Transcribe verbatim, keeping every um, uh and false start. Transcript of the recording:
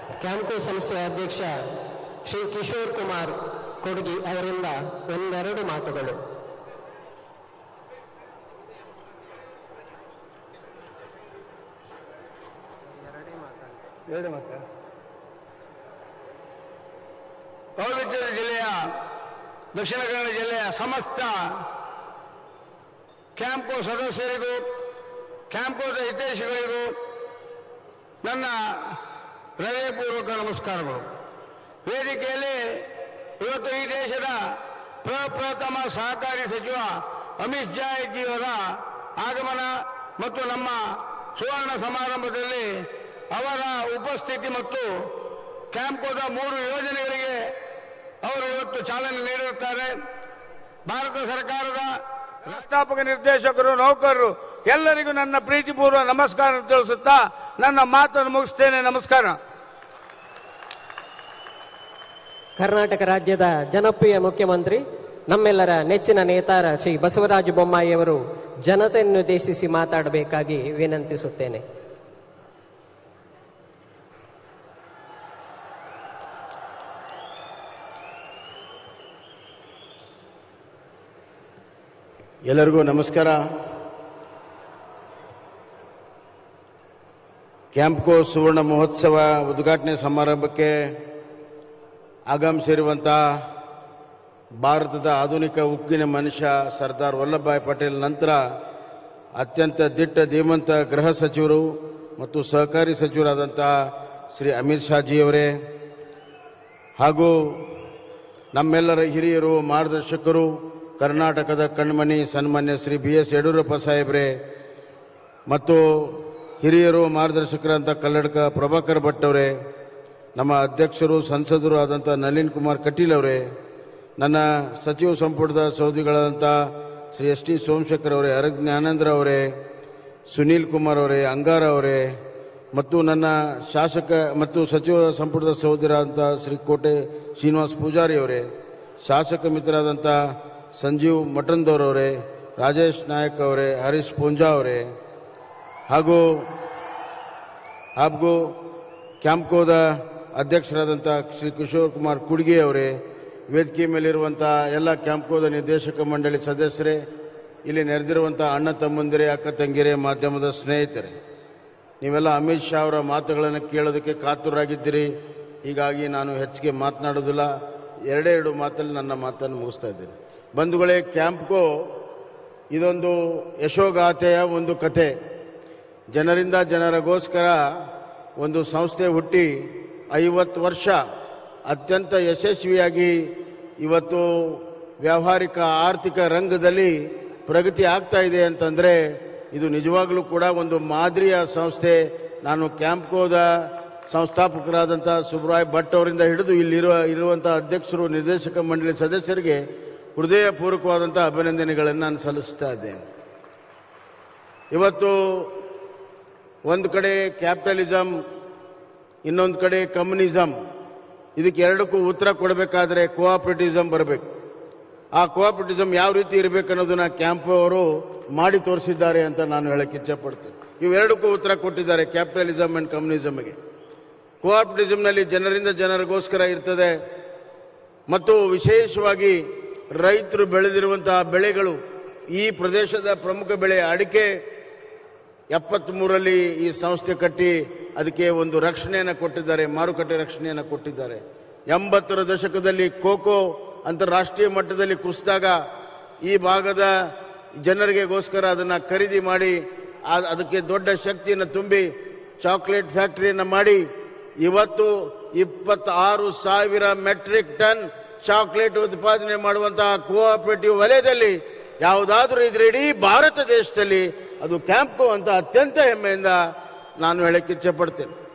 ಕ್ಯಾಂಪ್ಕೋ ಸಂಸ್ಥೆಯ ಅಧ್ಯಕ್ಷ ಶ್ರೀ ಕಿಶೋರ್ ಕುಮಾರ್ ಕೊಡಗಿ ಅವರಿಂದ ಒಂದೆರಡು ಮಾತುಗಳು. ಪೌರವಿದ್ಯುತ್ ಜಿಲ್ಲೆಯ ದಕ್ಷಿಣ ಕನ್ನಡ ಜಿಲ್ಲೆಯ ಸಮಸ್ತ ಕ್ಯಾಂಪ್ಕೋ ಸದಸ್ಯರಿಗೂ ಕ್ಯಾಂಪ್ಕೋದ ಹಿತೈಷಿಗಳಿಗೂ ನನ್ನ ಹೃದಯಪೂರ್ವಕ ನಮಸ್ಕಾರಗಳು. ವೇದಿಕೆಯಲ್ಲಿ ಇವತ್ತು ಈ ದೇಶದ ಪ್ರಪ್ರಥಮ ಸಹಕಾರಿ ಸಚಿವ ಅಮಿತ್ ಶಾ ಜಿಯವರ ಆಗಮನ ಮತ್ತು ನಮ್ಮ ಸುವರ್ಣ ಸಮಾರಂಭದಲ್ಲಿ ಅವರ ಉಪಸ್ಥಿತಿ ಮತ್ತು ಕ್ಯಾಂಪ್ಕೋದ ಮೂರು ಯೋಜನೆಗಳಿಗೆ ಅವರು ಇವತ್ತು ಚಾಲನೆ ನೀಡಿರುತ್ತಾರೆ. ಭಾರತ ಸರ್ಕಾರದ ವ್ಯವಸ್ಥಾಪಕ ನಿರ್ದೇಶಕರು, ನೌಕರರು ಎಲ್ಲರಿಗೂ ನನ್ನ ಪ್ರೀತಿಪೂರ್ವ ನಮಸ್ಕಾರ ತಿಳಿಸುತ್ತಾ ನನ್ನ ಮಾತನ್ನು ಮುಗಿಸ್ತೇನೆ. ನಮಸ್ಕಾರ. ಕರ್ನಾಟಕ ರಾಜ್ಯದ ಜನಪ್ರಿಯ ಮುಖ್ಯಮಂತ್ರಿ, ನಮ್ಮೆಲ್ಲರ ನೆಚ್ಚಿನ ನೇತಾರ ಶ್ರೀ ಬಸವರಾಜ ಬೊಮ್ಮಾಯಿಯವರು ಜನತೆಯನ್ನುದ್ದೇಶಿಸಿ ಮಾತಾಡಬೇಕಾಗಿ ವಿನಂತಿಸುತ್ತೇನೆ. ಎಲ್ಲರಿಗೂ ನಮಸ್ಕಾರ. ಕ್ಯಾಂಪ್ಕೋ ಸುವರ್ಣ ಮಹೋತ್ಸವ ಉದ್ಘಾಟನೆ ಸಮಾರಂಭಕ್ಕೆ ಆಗಮಿಸಿರುವಂಥ ಭಾರತದ ಆಧುನಿಕ ಉಕ್ಕಿನ ಮನುಷ್ಯ ಸರ್ದಾರ್ ವಲ್ಲಭಭಾಯಿ ಪಟೇಲ್ ನಂತರ ಅತ್ಯಂತ ದಿಟ್ಟ ಧೀಮಂತ ಗೃಹ ಸಚಿವರು ಮತ್ತು ಸಹಕಾರಿ ಸಚಿವರಾದಂಥ ಶ್ರೀ ಅಮಿತ್ ಶಾ ಜಿಯವರೇ, ಹಾಗೂ ನಮ್ಮೆಲ್ಲರ ಹಿರಿಯರು, ಮಾರ್ಗದರ್ಶಕರು, ಕರ್ನಾಟಕದ ಕಣ್ಮಣಿ ಸನ್ಮಾನ್ಯ ಶ್ರೀ ಬಿ ಎಸ್ ಯಡಿಯೂರಪ್ಪ ಸಾಹೇಬ್ರೆ, ಮತ್ತು ಹಿರಿಯರು ಮಾರ್ಗದರ್ಶಕರಂತ ಕಲ್ಲಡ್ಕ ಪ್ರಭಾಕರ್ ಭಟ್ ಅವರೇ, ನಮ್ಮ ಅಧ್ಯಕ್ಷರು ಸಂಸದರು ಆದಂಥ ನಳಿನ್ ಕುಮಾರ್ ಕಟೀಲ್ ಅವರೇ, ನನ್ನ ಸಚಿವ ಸಂಪುಟದ ಸೌದಿಗಳಾದಂಥ ಶ್ರೀ ಎಸ್ ಟಿ ಸೋಮಶೇಖರ್ ಅವರೇ, ಅರಗ್ ಜ್ಞಾನೇಂದ್ರ ಅವರೇ, ಸುನೀಲ್ ಕುಮಾರ್ ಅವರೇ, ಅಂಗಾರ ಅವರೇ, ಮತ್ತು ನನ್ನ ಶಾಸಕ ಮತ್ತು ಸಚಿವ ಸಂಪುಟದ ಸಹೋದರಾದಂಥ ಶ್ರೀ ಕೋಟೆ ಶ್ರೀನಿವಾಸ್ ಪೂಜಾರಿ ಅವರೇ, ಶಾಸಕ ಮಿತ್ರರಾದಂಥ ಸಂಜೀವ್ ಮಠಂದವರವರೇ, ರಾಜೇಶ್ ನಾಯಕ್ ಅವರೇ, ಹರೀಶ್ ಪೂಂಜಾ ಅವರೇ, ಹಾಗೂ ಹಾಗೂ ಕ್ಯಾಂಪ್ಕೋದ ಅಧ್ಯಕ್ಷರಾದಂಥ ಶ್ರೀ ಕಿಶೋರ್ ಕುಮಾರ್ ಕುಡ್ಗಿ ಅವರೇ, ವೇದಿಕೆ ಮೇಲಿರುವಂಥ ಎಲ್ಲ ಕ್ಯಾಂಪ್ಕೋದ ನಿರ್ದೇಶಕ ಮಂಡಳಿ ಸದಸ್ಯರೇ, ಇಲ್ಲಿ ನೆರೆದಿರುವಂಥ ಅಣ್ಣ ತಮ್ಮಂದಿರೇ, ಅಕ್ಕ ತಂಗಿರೇ, ಮಾಧ್ಯಮದ ಸ್ನೇಹಿತರೆ, ನೀವೆಲ್ಲ ಅಮಿತ್ ಶಾ ಅವರ ಮಾತುಗಳನ್ನು ಕೇಳೋದಕ್ಕೆ ಕಾತುರಾಗಿದ್ದೀರಿ. ಹೀಗಾಗಿ ನಾನು ಹೆಚ್ಚಿಗೆ ಮಾತನಾಡೋದಿಲ್ಲ, ಎರಡೇ ಎರಡು ಮಾತಲ್ಲಿ ನನ್ನ ಮಾತನ್ನು ಮುಗಿಸ್ತಾ ಇದ್ದೀನಿ. ಬಂಧುಗಳೇ, ಕ್ಯಾಂಪ್ಕೋ ಇದೊಂದು ಯಶೋಗಾಥೆಯ ಒಂದು ಕತೆ. ಜನರಿಂದ ಜನರಿಗೋಸ್ಕರ ಒಂದು ಸಂಸ್ಥೆ ಹುಟ್ಟಿ ಐವತ್ತು ವರ್ಷ ಅತ್ಯಂತ ಯಶಸ್ವಿಯಾಗಿ ಇವತ್ತು ವ್ಯಾವಹಾರಿಕ ಆರ್ಥಿಕ ರಂಗದಲ್ಲಿ ಪ್ರಗತಿ ಆಗ್ತಾ ಇದೆ ಅಂತಂದರೆ ಇದು ನಿಜವಾಗಲೂ ಕೂಡ ಒಂದು ಮಾದರಿಯ ಸಂಸ್ಥೆ. ನಾನು ಕ್ಯಾಂಪ್ಕೋದ ಸಂಸ್ಥಾಪಕರಾದಂಥ ಸುಬ್ರಾಯ್ ಭಟ್ ಅವರಿಂದ ಹಿಡಿದು ಇಲ್ಲಿರುವ ಇರುವಂಥ ಅಧ್ಯಕ್ಷರು, ನಿರ್ದೇಶಕ ಮಂಡಳಿ ಸದಸ್ಯರಿಗೆ ಹೃದಯಪೂರ್ವಕವಾದಂಥ ಅಭಿನಂದನೆಗಳನ್ನು ನಾನು ಸಲ್ಲಿಸ್ತಾ ಇದ್ದೇನೆ. ಇವತ್ತು ಒಂದು ಕಡೆ ಕ್ಯಾಪಿಟಲಿಸಮ್, ಇನ್ನೊಂದು ಕಡೆ ಕಮ್ಯುನಿಸಮ್, ಇದಕ್ಕೆ ಎರಡಕ್ಕೂ ಉತ್ತರ ಕೊಡಬೇಕಾದ್ರೆ ಕೋಆಪರೇಟಿಸಮ್ ಬರಬೇಕು. ಆ ಕೋಆಪರೇಟಿಸಮ್ ಯಾವ ರೀತಿ ಇರಬೇಕು ಅನ್ನೋದನ್ನ ಕ್ಯಾಂಪ್ ಅವರು ಮಾಡಿ ತೋರಿಸಿದ್ದಾರೆ ಅಂತ ನಾನು ಹೇಳಕ್ಕೆ ಇಚ್ಛೆಪಡ್ತೇನೆ. ಇವೆರಡಕ್ಕೂ ಉತ್ತರ ಕೊಟ್ಟಿದ್ದಾರೆ, ಕ್ಯಾಪಿಟಲಿಸಮ್ ಆ್ಯಂಡ್ ಕಮ್ಯುನಿಸಮ್ಗೆ. ಕೋಆಪರೇಟಿಸಮ್ನಲ್ಲಿ ಜನರಿಂದ ಜನರಿಗೋಸ್ಕರ ಇರ್ತದೆ, ಮತ್ತು ವಿಶೇಷವಾಗಿ ರೈತರು ಬೆಳೆದಿರುವಂತಹ ಬೆಳೆಗಳು, ಈ ಪ್ರದೇಶದ ಪ್ರಮುಖ ಬೆಳೆ ಅಡಿಕೆ, ಎಪ್ಪತ್ತ್ಮೂರರಲ್ಲಿ ಈ ಸಂಸ್ಥೆ ಕಟ್ಟಿ ಅದಕ್ಕೆ ಒಂದು ರಕ್ಷಣೆಯನ್ನು ಕೊಟ್ಟಿದ್ದಾರೆ, ಮಾರುಕಟ್ಟೆ ರಕ್ಷಣೆಯನ್ನು ಕೊಟ್ಟಿದ್ದಾರೆ. ಎಂಬತ್ತರ ದಶಕದಲ್ಲಿ ಕೋಕೋ ಅಂತಾರಾಷ್ಟ್ರೀಯ ಮಟ್ಟದಲ್ಲಿ ಕುಸಿದಾಗ ಈ ಭಾಗದ ಜನರಿಗೆಗೋಸ್ಕರ ಅದನ್ನು ಖರೀದಿ ಮಾಡಿ ಅದಕ್ಕೆ ದೊಡ್ಡ ಶಕ್ತಿಯನ್ನು ತುಂಬಿ ಚಾಕ್ಲೇಟ್ ಫ್ಯಾಕ್ಟರಿಯನ್ನು ಮಾಡಿ ಇವತ್ತು ಇಪ್ಪತ್ತಾರು ಸಾವಿರ ಮೆಟ್ರಿಕ್ ಟನ್ ಚಾಕ್ಲೇಟ್ ಉತ್ಪಾದನೆ ಮಾಡುವಂತಹ ಕೋಆಪರೇಟಿವ್ ವಲಯದಲ್ಲಿ ಯಾವುದಾದ್ರೂ ಇದ್ರೆ ಇಡೀ ಭಾರತ ದೇಶದಲ್ಲಿ ಅದು ಕ್ಯಾಂಪ್ಕೋ ಅಂತ ಅತ್ಯಂತ ಹೆಮ್ಮೆಯಿಂದ ನಾನು ಹೇಳಕ್ಕೆ ಇಚ್ಛೆ ಪಡ್ತೇನೆ.